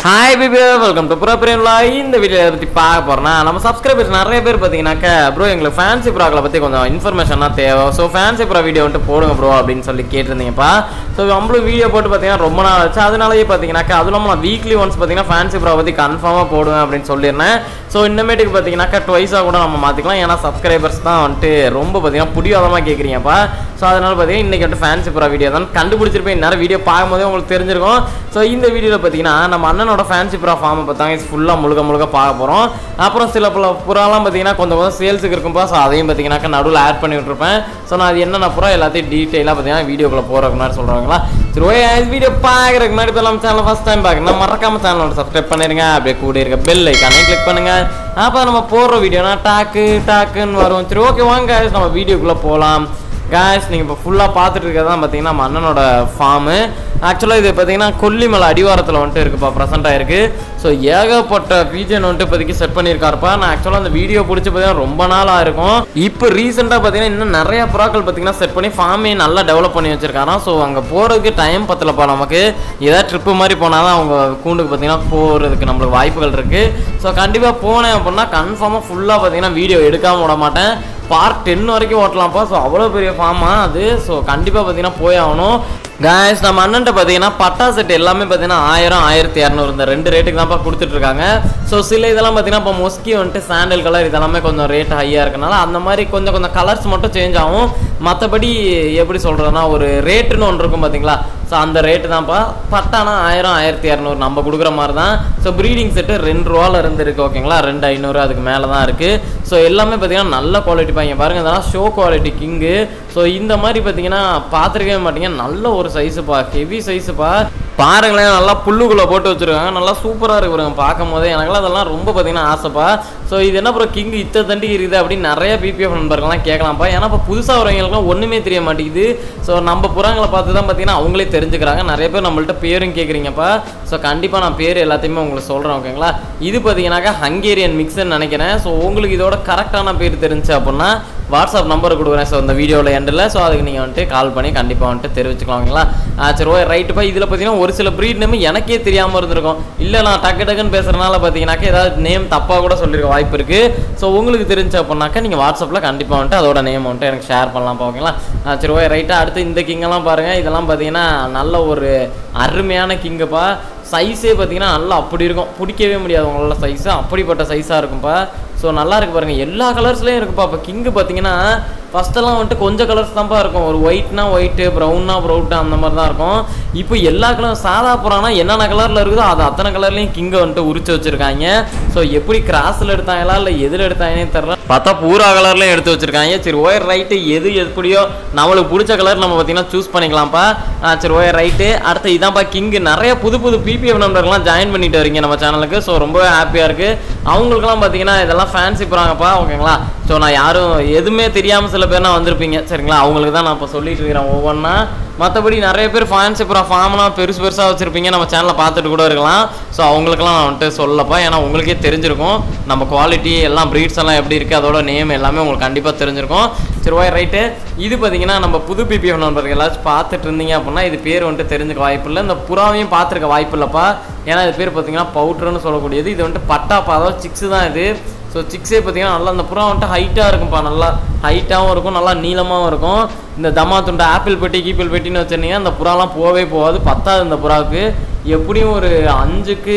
Hi people, welcome to Purapremla. இந்த வீடியோல பத்தி பார்க்க போறோம்னா நம்ம சப்ஸ்கிரைபர்ஸ் நிறைய பேர் பாத்தீங்கன்னாக்க ப்ரோ எங்களுக்கு ஃபேன்சி ப்ராக்ல பத்தி கொஞ்சம் இன்ஃபர்மேஷனா தேவை. சோ ஃபேன்சி ப்ரா வீடியோ வந்து போடுங்க ப்ரோ அப்படினு சொல்லி கேட்டிருந்தீங்கப்பா. சோ நம்மள வீடியோ போட்டு பாத்தீங்கன்னா ரொம்ப நாள் ஆச்சு. அதனாலயே பாத்தீங்கன்னாக்க அதுலமா நான் வீக்லி ஒன்ஸ் பாத்தீங்கன்னா ஃபேன்சி ப்ரா பத்தி கன்ஃபார்மா போடுவேன் அப்படினு சொல்லிருந்தேன். சோ இன்னமேட்டுக்கு பாத்தீங்கன்னாக்க ட்வைஸா கூட நம்ம மாத்திக்கலாம். ஏனா சப்ஸ்கிரைபர்ஸ் தான் வந்து ரொம்ப பாத்தீங்கன்னா புடிவாதமா கேக்குறீங்கப்பா. சோ அதனால பாத்தீங்கன்னா இன்னைக்கு வந்து ஃபேன்சி ப்ரா வீடியோ தான் கண்டுபிடிச்சிருப்பேன். இன்னொரு வீடியோ பாக்கும்போதே உங்களுக்கு தெரிஞ்சிருக்கும். சோ இந்த வீடியோல பாத்தீங்கன்னா நம்ம அண்ணனோட ஃபேன்சி ப்ரா ஃபார்ம் பார்த்தாங்க ஃபுல்லா முழுக்க பார்க்க போறோம். அப்புறம் சில பல புறாலாம் பாத்தீங்கன்னா கொஞ்சம் சேல்ஸுக்கு இருக்கும்பா. சோ அதையும் பாத்தீங்கன்னா நடுவுல ஆட் பண்ணி விட்டுருப்பேன். சோ நான் அது என்னென்ன புறா எல்லாத்தையும் டீடைலா பாத்தீங்கன்னா வீடியோக்குள்ள போறதுக்கு முன்னாடி சொல்றாங்களா. சரி ஓகே வீடியோ பாக்குறதுக்கு முன்னாடி இப்போ நம்ம சேனல் ஃபர்ஸ்ட் டைம் பாக்கணும் மறக்காம சேனலோட சப்ஸ்கிரைப் பண்ணிருங்க. அப்படியே கூட இருக்க பெல் ஐகானை கிளிக் பண்ணுங்க. அப்போ நம்ம போடுற வீடியோனா டாக்குன்னு வரும். சரி ஓகே வாங்க நம்ம வீடியோக்குள்ள போகலாம். guys நீங்க இப்போ ஃபுல்லா பார்த்துட்டு இருக்கிறது தான் பாத்தீங்கன்னா நம்ம அண்ணனோட ஃபார்ம். ஆக்சுவலாக இது பார்த்தீங்கன்னா கொல்லிமலை அடிவாரத்தில் வந்துட்டு இருக்குப்பா ப்ரெசென்ட் ஆயிருக்கு. ஸோ ஏகப்பட்ட பீஜன் வந்துட்டு இப்போதைக்கு செட் பண்ணியிருக்காருப்பா. நான் ஆக்சுவலாக அந்த வீடியோ பிடிச்சி பார்த்தீங்கன்னா ரொம்ப நாளாக இருக்கும். இப்போ ரீசெண்டாக பார்த்தீங்கன்னா இன்னும் நிறைய புறாக்கள் பார்த்தீங்கன்னா செட் பண்ணி ஃபார்மே நல்லா டெவலப் பண்ணி வச்சிருக்காராம். ஸோ அங்கே போகிறதுக்கு டைம் பத்தலப்பா. நமக்கு ஏதாவது ட்ரிப்பு மாதிரி போனால் தான் அவங்க கூண்டுக்கு பார்த்தீங்கன்னா போகிறதுக்கு நம்மளுக்கு வாய்ப்புகள் இருக்குது. ஸோ கண்டிப்பாக போனேன் அப்படின்னா கன்ஃபார்மாக ஃபுல்லாக பார்த்தீங்கன்னா வீடியோ எடுக்காமல் விட மாட்டேன். பார்ட் 10 வரைக்கும் ஓட்டலாம்ப்பா. ஸோ அவ்வளோ பெரிய ஃபார்மா அது. ஸோ கண்டிப்பாக பார்த்தீங்கன்னா போய் ஆகணும். guys நம்ம அண்ணன்ட்ட பார்த்தீங்கன்னா பட்டா செட் எல்லாமே பார்த்தீங்கன்னா 1000 1200 இந்த ரெண்டு ரேட்டுக்கு தான்ப்பா கொடுத்துட்ருக்காங்க. ஸோ சில இதெல்லாம் பார்த்தீங்கன்னா இப்போ மொஸ்கி வந்துட்டு சாண்டல் கலர் இதெல்லாமே கொஞ்சம் ரேட் ஹையாக இருக்கனால அந்த மாதிரி கொஞ்சம் கலர்ஸ் மட்டும் சேஞ்ச் ஆகும். மற்றபடி எப்படி சொல்கிறதுனா ஒரு ரேட்டுன்னு ஒன்று இருக்கும் பார்த்தீங்களா. ஸோ அந்த ரேட்டு தான்ப்பா. பட்டானா 1000 1200 நம்ம கொடுக்குற மாதிரி தான். ஸோ ப்ரீடிங் செட்டு 2 ரூபால இருந்து இருக்குது ஓகேங்களா. 2500 அதுக்கு மேலே தான் இருக்குது. ஸோ எல்லாமே பார்த்தீங்கன்னா நல்ல குவாலிட்டி பாருங்க பாருங்கள். இதெல்லாம் ஷோ குவாலிட்டி கிங்கு. ஸோ இந்த மாதிரி பார்த்தீங்கன்னா பார்த்துருக்கவே மாட்டீங்க. நல்ல ஒரு சைஸுப்பா, ஹெவி சைஸுப்பா. பாருங்களேன் நல்லா புல்லுக்குள்ளே போட்டு வச்சுருக்காங்க. நல்லா சூப்பராக இருக்கு பாருங்க பார்க்கும் போதே. எனக்குலாம் அதெல்லாம் ரொம்ப பார்த்தீங்கன்னா ஆசைப்பா. ஸோ இது என்ன அப்புறம் கிங் இத்த தண்டி இருக்குது அப்படின்னு நிறைய பிபிஎஃப் நண்பர்கள்லாம் கேட்கலாம்ப்பா. ஏன்னா இப்போ புதுசாக வரவங்களுக்குலாம் ஒன்றுமே தெரிய மாட்டேங்குது. ஸோ நம்ம புறாங்களை பார்த்து தான் பார்த்தீங்கன்னா அவங்களே தெரிஞ்சுக்கிறாங்க. நிறைய பேர் நம்மள்ட்ட பேரும் கேட்குறீங்கப்பா. ஸோ கண்டிப்பாக நான் பேர் எல்லாத்தையுமே உங்களுக்கு சொல்கிறேன் ஓகேங்களா. இது பார்த்தீங்கன்னாக்கா ஹங்கேரியன் மிக்ஸ்ன்னு நினைக்கிறேன். ஸோ உங்களுக்கு இதோட கரெக்டான பேர் தெரிஞ்சு அப்படின்னா வாட்ஸ்அப் நம்பர் கொடுக்குறேன். ஸோ இந்த வீடியோவில் எண்டில். ஸோ அதுக்கு நீங்கள் வந்துட்டு கால் பண்ணி கண்டிப்பாக வந்துட்டு தெரிவிச்சுக்கலாம் ஓகேங்களா. சரி ஓகே ரைட்டுப்பா. இதில் பார்த்தீங்கன்னா ஒரு சில ப்ரீட் நேம் எனக்கே தெரியாமல் இருந்திருக்கும். இல்லை நான் டக்குன்னு பேசுகிறனால பார்த்தீங்கன்னாக்கா ஏதாவது நேம் தப்பாக கூட சொல்லியிருக்க வாய்ப்பு இருக்குது. ஸோ உங்களுக்கு தெரிஞ்சு அப்படின்னாக்கா நீங்கள் வாட்ஸ்அப்பில் கண்டிப்பாக வந்துட்டு அதோட நேம் வந்துட்டு எனக்கு ஷேர் பண்ணலாம்ப்பா ஓகேங்களா. சரி ஓகே ரைட்டாக. அடுத்து இந்த கிங்கெல்லாம் பாருங்கள். இதெல்லாம் பார்த்தீங்கன்னா நல்ல ஒரு அருமையான கிங்குப்பா. சைஸே பார்த்தீங்கன்னா நல்லா அப்படி இருக்கும். பிடிக்கவே முடியாது உங்களால் சைஸு. அப்படிப்பட்ட சைஸாக இருக்கும்ப்பா. ஸோ நல்லா இருக்கு பாருங்கள். எல்லா கலர்ஸ்லேயும் இருக்குப்பா. இப்போ கிங்கு பார்த்தீங்கன்னா ஃபஸ்ட்டெல்லாம் வந்துட்டு கொஞ்சம் கலர்ஸ் தான்ப்பா இருக்கும். ஒரு ஒயிட்னா ஒயிட்டு, ப்ரௌன்னா ப்ரௌட்டு அந்த மாதிரி தான் இருக்கும். இப்போ எல்லா கலரும் சாதா புறானா என்னென்ன கலரில் இருக்குதோ அது அத்தனை கலர்லேயும் கிங்கை வந்துட்டு உரிச்சு வச்சுருக்காங்க. ஸோ எப்படி கிராஸில் எடுத்தாங்களா இல்லை எதில் எடுத்தாங்கன்னே தெரில. பார்த்தா பூரா கலர்லையும் எடுத்து வச்சுருக்காங்க. சரி ஒயர் ரைட்டு எது எப்படியோ நம்மளுக்கு பிடிச்ச கலர் நம்ம பார்த்தீங்கன்னா சூஸ் பண்ணிக்கலாம்ப்பா. சரி ஒயர் ரைட்டு. அடுத்து இதான்ப்பா கிங்கு. நிறைய புது பிபிஎஃப் நம்பர்லாம் ஜாயின் பண்ணிட்டு வரீங்க நம்ம சேனலுக்கு. ஸோ ரொம்பவே ஹாப்பியாக இருக்குது. அவங்களுக்குலாம் பார்த்தீங்கன்னா இதெல்லாம் ஃபேன்சி போகிறாங்கப்பா ஓகேங்களா. ஸோ நான் யாரும் எதுவுமே தெரியாமல் சில பேர்னா வந்திருப்பீங்க சரிங்களா. அவங்களுக்கு தான் நான் இப்போ சொல்லிட்டு இருக்கிறேன் ஒவ்வொன்றா. மற்றபடி நிறைய பேர் ஃபேன்சி ப்ரா ஃபார்ம்லாம் பெருசாக வச்சுருப்பீங்க. நம்ம சேனலில் பார்த்துட்டு கூட இருக்கலாம். ஸோ அவங்களுக்குலாம் நான் வந்துட்டு சொல்லப்பா. ஏன்னா உங்களுக்கே தெரிஞ்சிருக்கும் நம்ம குவாலிட்டி எல்லாம் ப்ரீட்ஸ் எல்லாம் எப்படி இருக்குது அதோட நேம் எல்லாமே உங்களுக்கு கண்டிப்பாக தெரிஞ்சிருக்கும். சரி ஓகே ரைட்டு. இது பார்த்தீங்கன்னா நம்ம புது பிபிஎஃப் நண்பர்கள் எல்லாச்சும் பார்த்துட்டு இருந்தீங்க அப்படின்னா இது பேர் வந்துட்டு தெரிஞ்சுக்க வாய்ப்பு இல்லை. இந்த புறாவையும் பார்த்துருக்க வாய்ப்பு இல்லைப்பா. ஏன்னா இது பேர் பார்த்தீங்கன்னா பவுட்ருன்னு சொல்லக்கூடியது. இது வந்துட்டு பட்டாப்பா, அதாவது சிக்ஸு தான் இது. ஸோ சிக்ஸே பார்த்தீங்கன்னா நல்லா அந்த புறா வந்துட்டு ஹைட்டாக இருக்கும்ப்பா. நல்லா ஹைட்டாகவும் இருக்கும், நல்லா நீளமாகவும் இருக்கும். இந்த தம்மா துண்டை ஆப்பிள் பெட்டி கீப்பிள் பெட்டின்னு வச்சுருந்தீங்க அந்த புறாலாம் போகவே போகாது. பத்தாது இந்த புறாவுக்கு. எப்படியும் ஒரு 5க்கு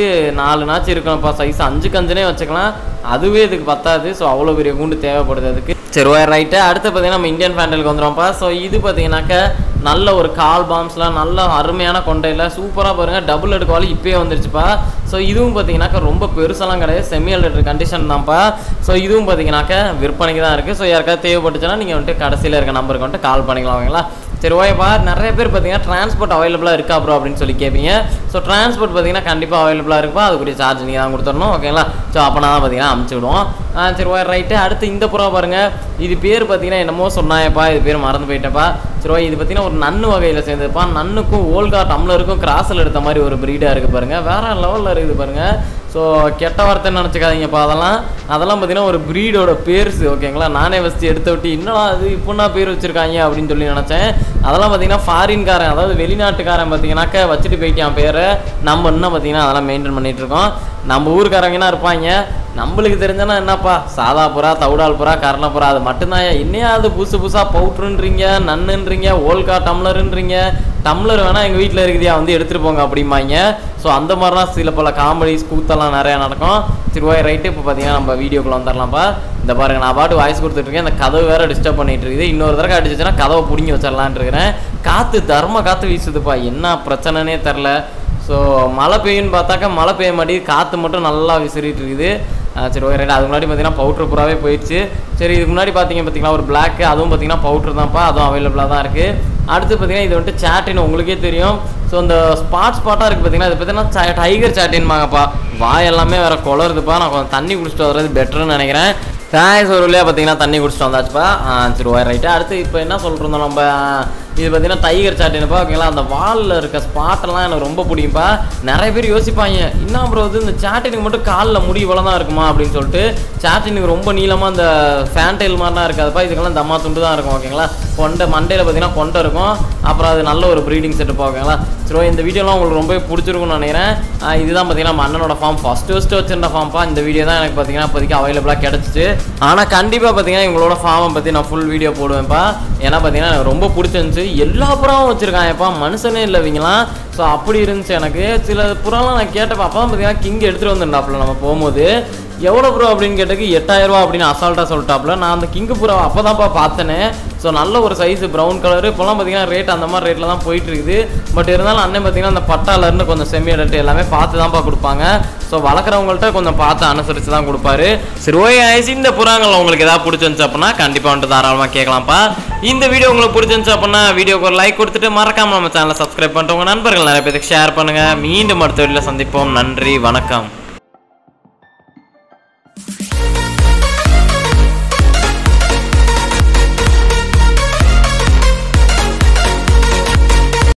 4 இருக்கணும்ப்பா சைஸ். 5க்கு 5 வச்சுக்கலாம். அதுவே இதுக்கு பத்தாது. ஸோ அவ்வளோ பெரிய கூண்டு தேவைப்படுது அதுக்கு. சரி ஓகே ரைட்டு. அடுத்து பார்த்தீங்கன்னா நம்ம இந்தியன் ஃபேண்டலுக்கு வந்துடுவோம்ப்பா. ஸோ இது பார்த்தீங்கன்னாக்க நல்ல ஒரு கால் பாம்ஸ்லாம் நல்ல அருமையான கொண்டையில் சூப்பராக பாருங்கள். டபுள் ஹெட் குவாலி இப்போயே வந்துருச்சுப்பா. ஸோ இதுவும் பார்த்தீங்கன்னாக்கா ரொம்ப பெருசெல்லாம் கிடையாது. செமி ஹெட் கண்டிஷன் தான்ப்பா. ஸோ இதுவும் பார்த்தீங்கன்னாக்க விற்பனைக்கு தான் இருக்குது. ஸோ யாருக்காவது தேவைப்பட்டுச்சுன்னா நீங்கள் வந்துட்டு கடைசியில் இருக்க நம்பருக்கு வந்துட்டு கால் பண்ணிக்கலாம் ஓகேங்களா. சரி ஓகேப்பா. நிறைய பேர் பார்த்தீங்கன்னா டிரான்ஸ்போர்ட் அவைலபிளாக இருக்கா ப்ரோ அப்படின்னு சொல்லி கேட்பீங்க. ஸோ டிரான்ஸ்போர்ட் பார்த்தீங்கன்னா கண்டிப்பாக அவைலபிளாக இருக்குப்பா. அதுக்குரிய சார்ஜ் நீங்கள் தான் கொடுத்துடணும் ஓகேங்களா. ஸோ அப்போனா தான் பார்த்தீங்கன்னா அமுச்சு விடுவோம். சரி ஓகே ரைட்டு. அடுத்து இந்த புறா பாருங்கள். இது பேர் பார்த்தீங்கன்னா என்னமோ சொன்னாயப்பா. இது பேர் மறந்து போயிட்டப்பா. சரி இது பார்த்தீங்கன்னா ஒரு நன்னு வகையில் சேர்ந்துருப்பா. நன்னுக்கும் ஓல்கா டம்ளருக்கும் கிராஸில் எடுத்த மாதிரி ஒரு ப்ரீடாக இருக்குது பாருங்கள். வேறு லெவலில் இருக்குது பாருங்கள். ஸோ கெட்ட வார்த்தைன்னு நினச்சிக்காதீங்கப்பா. அதெல்லாம் பார்த்தீங்கன்னா ஒரு ப்ரீடோட பேர்ஸு ஓகேங்களா. நானே ஃபஸ்ட்டு எடுத்து விட்டு என்னடா அது இப்போனா பேர் வச்சுருக்காங்க அப்படின்னு சொல்லி நினச்சேன். அதெல்லாம் பார்த்தீங்கன்னா ஃபாரின்காரன், அதாவது வெளிநாட்டுக்காரன் பார்த்தீங்கன்னாக்கா வச்சுட்டு போயிட்டான் பேரை. நம்ம இன்னும் பார்த்தீங்கன்னா அதெல்லாம் மெயின்டைன் பண்ணிகிட்ருக்கோம். நம்ம ஊருக்காரங்கன்னா இருப்பாங்க, நம்மளுக்கு தெரிஞ்சனா என்னப்பா சாதா புறா, தவுடால் புறா, கரணப்புறா அது மட்டும்தான். என்னையா அது புதுசாக பவுட்ருன்றீங்க, நன்னுன்றீங்க, ஓல்கா டம்ளருன்றீங்க. டம்ளர் வேணால் எங்கள் வீட்டில் இருக்குதியா வந்து எடுத்துகிட்டு போங்க அப்படிம்பாங்க. ஸோ அந்த மாதிரிலாம் சில பல காமெடிஸ் கூத்தெல்லாம் நிறையா நடக்கும். சரி ஓகே ரைட்டு. இப்போ பார்த்தீங்கன்னா நம்ம வீடியோக்குள்ளே வந்துடலாம்ப்பா. இந்த பாருங்கள், நான் பாட்டு வாய்ஸ் கொடுத்துட்ருக்கேன். இந்த கதவு வேறு டிஸ்டர்ப் பண்ணிகிட்டு இருக்குது. இன்னொரு தடவை அடிச்சுன்னா கதவை பிடிங்கி வச்சிடலான் இருக்கிறேன். காற்று தர்ம காற்று வீசுதுப்பா, என்ன பிரச்சனைனே தெரில. ஸோ மழை பெய்யுன்னு பார்த்தாக்கா மழை பெய்ய மாட்டேங்குது, காற்று மட்டும் நல்லா விசிறிட்டு இருக்குது. சரி ஓகே ரைட். அதுக்கு முன்னாடி பார்த்தீங்கன்னா பவுட்ரு பூராவே போயிடுச்சு. சரி இதுக்கு முன்னாடி பார்த்தீங்கன்னா ஒரு பிளாக்கு, அதுவும் பார்த்தீங்கன்னா பவுட்ரு தான்ப்பா, அதுவும் அவைலபிளாக தான் இருக்குது. அடுத்து பார்த்தீங்கன்னா இது வந்துட்டு சாட்டின், உங்களுக்கே தெரியும். ஸோ இந்த ஸ்பாட்டாக இருக்குது பார்த்தீங்கன்னா, இது பார்த்தீங்கன்னா டைகர் சாட்டின்பாங்கப்பா. வாய் எல்லாமே வேறு குளருதுப்பா. நான் கொஞ்சம் தண்ணி குடிச்சிட்டு வர்றது பெட்டர்னு நினைக்கிறேன். தேங்க்ஸ். ஒரு வழியாக பார்த்தீங்கன்னா தண்ணி குடிச்சிட்டு வந்தாச்சுப்பா. சரி ஓகே ரைட்டு. அடுத்து இப்போ என்ன சொல்லிருந்தோம் நம்ம, இது பார்த்தீங்கன்னா டைகர் சாட்டின்ப்பா ஓகேங்களா. அந்த வாலில் இருக்க ஸ்பாட்டெல்லாம் எனக்கு ரொம்ப பிடிக்கும்ப்பா. நிறைய பேர் யோசிப்பாங்க, என்ன ப்ரோ இது இந்த சாட்டினுக்கு மட்டும் காலில் முடி இவ்வளோ தான் இருக்குமா அப்படின்னு சொல்லிட்டு. சாட்டினுக்கு ரொம்ப நீளமாக அந்த ஃபேன்டைல் மாதிரிலாம் இருக்காதுப்பா. இதுக்கெல்லாம் தம்மா துண்டு தான் இருக்கும் ஓகேங்களா. மண்டையில் பார்த்தீங்கன்னா கொண்டை இருக்கும். அப்புறம் அது நல்ல ஒரு ப்ரீடிங் செட்டப்பா ஓகேங்களா. சரி இந்த வீடியோலாம் உங்களுக்கு ரொம்ப பிடிச்சிருக்கும்னு நினைக்கிறேன். இதுதான் பார்த்தீங்கன்னா நம்ம அண்ணனோட ஃபார்ம், ஃபஸ்ட்டு வச்சுருந்த ஃபார்ம்ப்பா. இந்த வீடியோ தான் எனக்கு பார்த்தீங்கன்னா இப்போதைக்கு அவைலபிளாக கிடச்சிச்சு. ஆனால் கண்டிப்பாக பார்த்தீங்கன்னா இவங்களோட ஃபார்மை பற்றி நான் ஃபுல் வீடியோ போடுவேன்ப்பா. ஏன்னா பார்த்தீங்கன்னா எனக்கு ரொம்ப பிடிச்சிருந்துச்சு. எல்லா புறாவும் வச்சுருக்காங்கப்பா, மனுஷனே இல்லை இவங்களாம். ஸோ அப்படி இருந்துச்சு எனக்கு. சில புறாலாம் நான் கேட்டப்போ அப்போ தான் பார்த்தீங்கன்னா கிங் எடுத்துகிட்டு வந்துருந்தாப்புல நம்ம போகும்போது. எவ்வளோ ப்ரோ அப்படின்னு கேட்டதுக்கு 8000 ரூபா அப்படின்னு அசால்ட்டாக சொல்லிட்டாப்புல. நான் அந்த கிங்கு புறா அப்போ தான்ப்பா பார்த்தேனே. ஸோ நல்ல ஒரு சைஸு ப்ரௌன் கலரு. இப்போலாம் பார்த்தீங்கன்னா ரேட் அந்த மாதிரி ரேட்டில் தான் போயிட்டு இருக்குது. பட் இருந்தாலும் அண்ணன் பார்த்தீங்கன்னா அந்த பட்டாலேருந்து கொஞ்சம் செமி அடல்ட்டு எல்லாமே பார்த்து தான்ப்பா கொடுப்பாங்க. ஸோ வளர்க்குறவங்கள்ட்ட கொஞ்சம் பார்த்து அனுசரித்து தான் கொடுப்பாரு. சரி ஓகே ஆயிடுச்சு. இந்த புறாங்கள் உங்களுக்கு எதாவது பிடிச்சிருந்துச்சு அப்படின்னா கண்டிப்பாக வந்துட்டு தாராளமாக கேட்கலாம்ப்பா. இந்த வீடியோ உங்களுக்கு பிடிச்சிருந்துச்சு அப்படின்னா வீடியோக்கு ஒரு லைக் கொடுத்துட்டு மறக்காமல் நம்ம சேனலை சப்ஸ்கிரைப் பண்ணிட்டு உங்கள் நண்பர்கள் நிறைய பேருக்கு ஷேர் பண்ணுங்கள். மீண்டும் அடுத்த வீடியோவில் சந்திப்போம். நன்றி, வணக்கம்.